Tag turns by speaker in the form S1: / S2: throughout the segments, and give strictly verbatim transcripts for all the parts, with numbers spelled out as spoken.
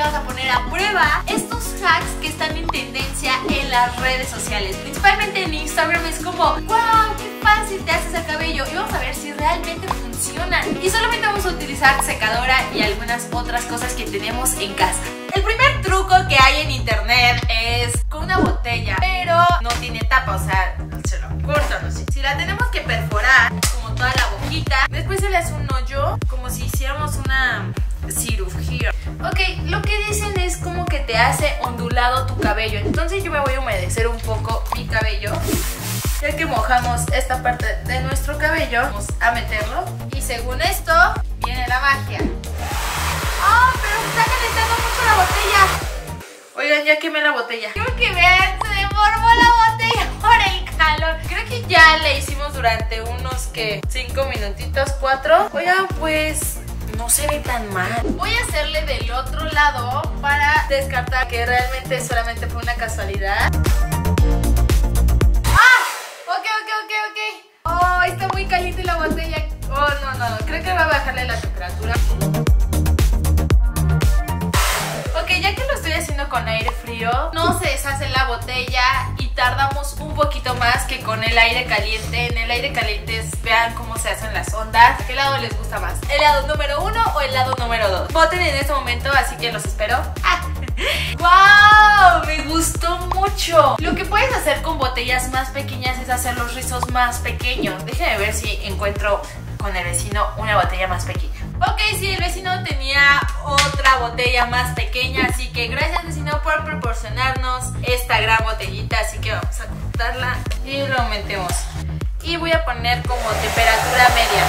S1: vamos a poner a prueba estos hacks que están en tendencia en las redes sociales. Principalmente en Instagram es como, wow, qué fácil te haces el cabello. Y vamos a ver si realmente funcionan. Y solamente vamos a utilizar secadora y algunas otras cosas que tenemos en casa. El primer truco que hay en internet es con una botella, pero no tiene tapa, o sea, se lo cortan así. Si la tenemos que perforar, como toda la boquita, después se le hace un hoyo, como si hiciéramos una cirugía. Ok, lo que dicen es como que te hace ondulado tu cabello. Entonces yo me voy a humedecer un poco mi cabello. Ya que mojamos esta parte de nuestro cabello, vamos a meterlo. Y según esto, viene la magia. ¡Ah! Oh, pero está calentando mucho la botella. Oigan, ya quemé la botella. Creo que vean, se deformó la botella por el calor. Creo que ya le hicimos durante unos que cinco minutitos, cuatro. Oigan, pues no se ve tan mal. Voy a hacerle del otro lado para descartar que realmente solamente fue una casualidad. ¡Ah! Ok, ok, ok, ok. Oh, está muy caliente la botella. Oh, no, no, creo que va a bajarle la temperatura. Ok, ya que lo estoy haciendo con aire frío, no se deshace la botella y tardamos un poquito más que con el aire caliente. En el aire caliente es, vean cómo se hacen las ondas. ¿Qué lado les gusta más? ¿El lado número uno o el lado número dos? Voten en este momento, así que los espero. ¡Ah! ¡Wow! Me gustó mucho. Lo que puedes hacer con botellas más pequeñas es hacer los rizos más pequeños. Déjenme ver si encuentro con el vecino una botella más pequeña. Ok, sí, el vecino tenía otra botella más pequeña, así que gracias vecino por proporcionarnos esta gran botellita. Así que vamos a cortarla y lo metemos. Y voy a poner como temperatura media.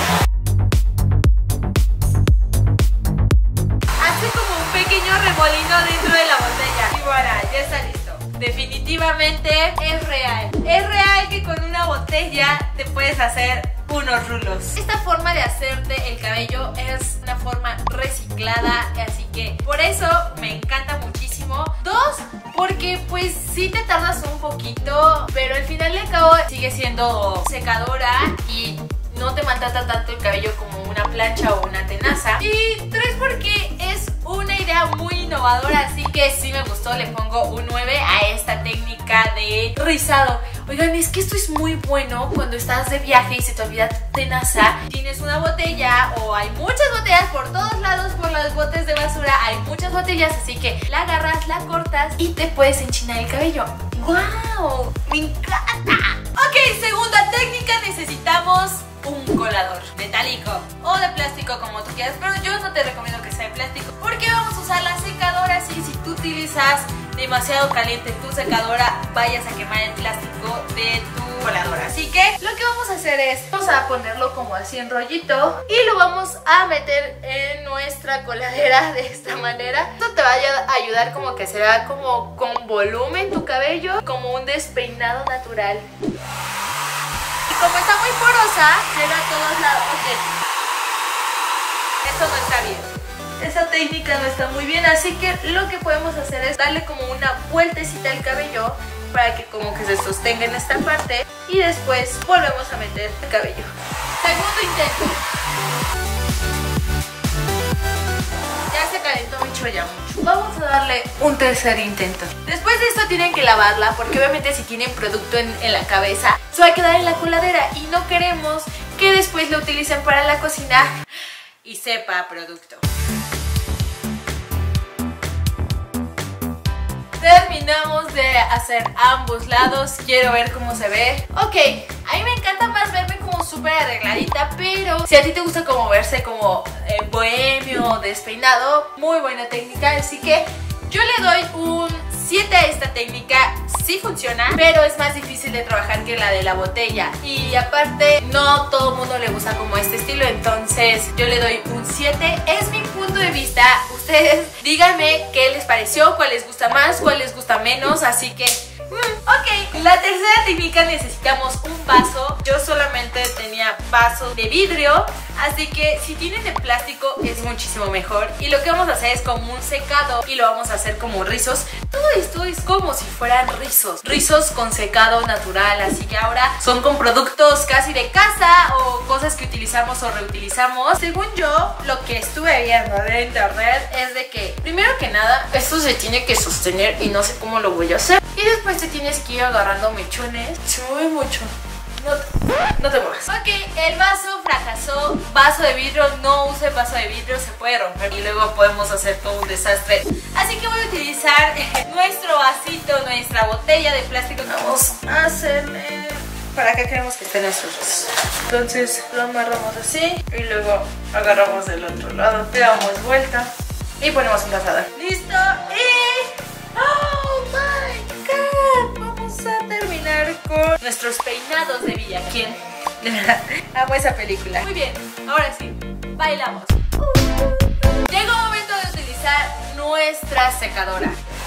S1: Hace como un pequeño remolino dentro de la botella. Y voilà, ya está listo. Definitivamente es real. Es real que con una botella te puedes hacer unos rulos. Esta forma de hacerte el cabello es una forma reciclada, así que por eso me encanta muchísimo. Dos, porque pues sí te tardas un poquito, pero al final de cabo sigue siendo secadora y no te maltrata tanto el cabello como una plancha o una tenaza. Y tres, porque es una idea muy innovadora, así que sí me gustó. Le pongo un nueve a esta técnica de rizado. Oigan, es que esto es muy bueno cuando estás de viaje y se te olvida tu tenaza. Tienes una botella o hay muchas botellas por todos lados, por los botes de basura hay muchas botellas, así que la agarras, la cortas y te puedes enchinar el cabello. ¡Wow! ¡Me encanta! Ok, segunda técnica, necesitamos un colador metálico o de plástico, como tú quieras, pero yo no te recomiendo que sea de plástico porque vamos a usar la secadora. Así, si tú utilizas demasiado caliente tu secadora, vayas a quemar el plástico de tu coladora. Así que lo que vamos a hacer es, vamos a ponerlo como así en rollito y lo vamos a meter en nuestra coladera de esta manera. Esto te va a ayudar como que se vea como con volumen tu cabello, como un despeinado natural. Y como está muy porosa, llega a todos lados. Okay. Esto no está bien. Esa técnica no está muy bien, así que lo que podemos hacer es darle como una vueltecita al cabello para que como que se sostenga en esta parte y después volvemos a meter el cabello. Segundo intento. Ya se calentó mucho, ya mucho. Vamos a darle un tercer intento. Después de esto tienen que lavarla porque obviamente si tienen producto en, en la cabeza se va a quedar en la coladera y no queremos que después lo utilicen para la cocina y sepa a producto. Terminamos de hacer ambos lados. Quiero ver cómo se ve. Ok, a mí me encanta más verme como súper arregladita, pero si a ti te gusta como verse como eh, bohemio, despeinado, muy buena técnica. Así que yo le doy un siete a esta técnica. Sí funciona, pero es más difícil de trabajar que la de la botella. Y aparte, no todo el mundo le gusta como este estilo. Entonces yo le doy un siete. Es mi punto de vista. Ustedes díganme qué les pareció, cuál les gusta más, cuál les gusta menos. Así que... Ok, la tercera técnica necesitamos un vaso. Yo solamente tenía vaso de vidrio, así que si tienen de plástico es muchísimo mejor. Y lo que vamos a hacer es como un secado y lo vamos a hacer como rizos. Todo esto es como si fueran rizos, rizos con secado natural. Así que ahora son con productos casi de casa o cosas que utilizamos o reutilizamos. Según yo, lo que estuve viendo de internet es de que, primero que nada, esto se tiene que sostener y no sé cómo lo voy a hacer. Y después te tienes que ir agarrando mechones. Se mueve mucho. No te, no te muevas. Ok, el vaso fracasó. Vaso de vidrio, no use vaso de vidrio, se puede romper y luego podemos hacer todo un desastre. Así que voy a utilizar nuestro vasito, nuestra botella de plástico. Vamos a hacerle... Para acá queremos que estén nuestros vasos. Entonces lo amarramos así y luego agarramos del otro lado, le damos vuelta y ponemos un pasador. Listo y... ¡Oh my god! Vamos a terminar con nuestros peinados de Villa. ¿Quién? De verdad, amo esa película. Muy bien, ahora sí, bailamos. Uh. Llegó el momento de utilizar nuestra secadora.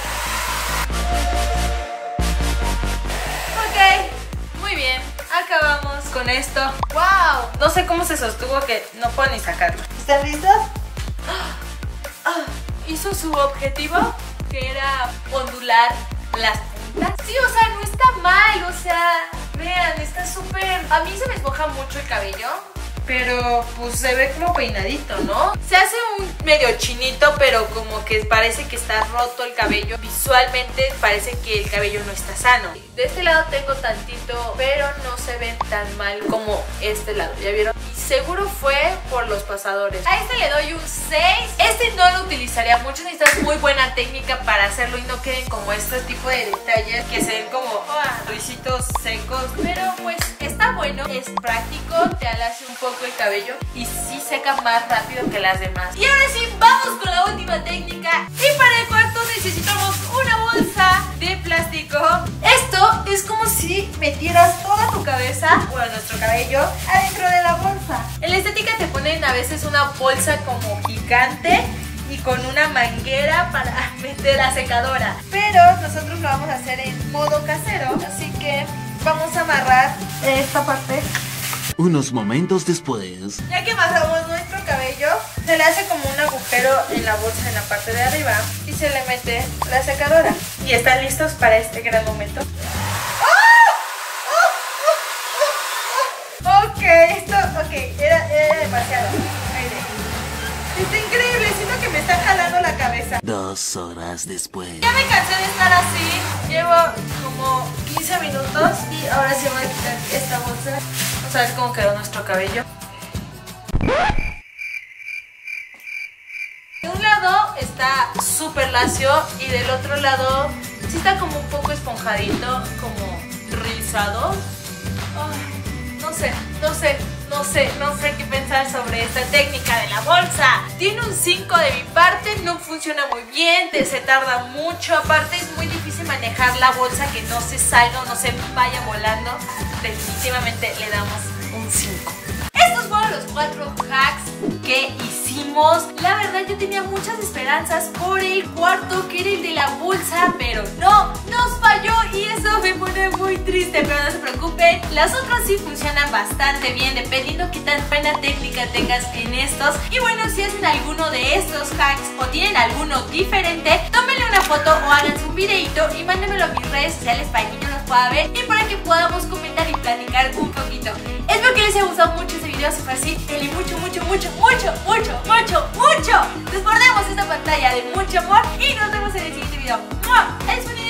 S1: Ok, muy bien, acabamos con esto. ¡Wow! No sé cómo se sostuvo que no puedo ni sacarlo. ¿Están listos? Ah, hizo su objetivo, que era ondular las puntas. Sí, o sea, no está mal, o sea, vean, está súper... A mí se me esponja mucho el cabello, pero pues se ve como peinadito, ¿no? Se hace un medio chinito, pero como que parece que está roto el cabello. Visualmente parece que el cabello no está sano. De este lado tengo tantito, pero no se ven tan mal como este lado, ¿ya vieron? Y seguro fue por los pasadores. A este le doy un seis. Este no lo utilizaría mucho, necesitas muy buena técnica para hacerlo y no queden como este tipo de detalles que se ven como oh, risitos secos. Pero pues está bueno, es práctico, te alace un poco el cabello y sí seca más rápido que las demás. Y ahora sí, vamos con la última técnica. Y para el cuarto necesitamos una bolsa de plástico. Esto es como si metieras toda tu cabeza, bueno, nuestro cabello, adentro de la bolsa. En la estética te ponen a veces una bolsa como gigante y con una manguera para meter la secadora. Pero nosotros lo vamos a hacer en modo casero, así que vamos a amarrar esta parte.
S2: Unos momentos después...
S1: Ya que amarramos nuestro cabello, se le hace como un agujero en la bolsa en la parte de arriba y se le mete la secadora. ¿Y están listos para este gran momento? Ok, esto, ok, era, era demasiado. Está increíble, siento que me está jalando la cabeza.
S2: Dos horas después.
S1: Ya me cansé de estar así. Llevo como quince minutos y ahora se va a quitar esta bolsa. Vamos a ver cómo quedó nuestro cabello. De un lado está súper lacio y del otro lado sí está como un poco esponjadito, como rizado. Ay, no sé, no sé. No sé, no sé qué pensar sobre esta técnica de la bolsa. Tiene un cinco de mi parte, no funciona muy bien, se tarda mucho. Aparte es muy difícil manejar la bolsa, que no se salga o no se vaya volando. Definitivamente le damos un cinco. Estos fueron los cuatro hacks que hicimos. La verdad yo tenía muchas esperanzas por el cuarto, que era el de la bolsa, pero no, nos falló y eso me pone muy triste. Pero no se preocupen, las otras sí funcionan bastante bien, dependiendo qué tan buena técnica tengas en estos. Y bueno, si hacen alguno de estos hacks o tienen alguno diferente, tómenle una foto o háganse un videito y mándenmelo a mis redes sociales para que yo los pueda ver y para que podamos comentar y platicar un poquito. Espero que les haya gustado mucho este video. Si fue así, denle mucho, mucho, mucho, mucho, mucho, mucho, mucho. Desbordemos esta pantalla de mucho amor y nos vemos en el siguiente video. ¡Mua! ¡Es bonito!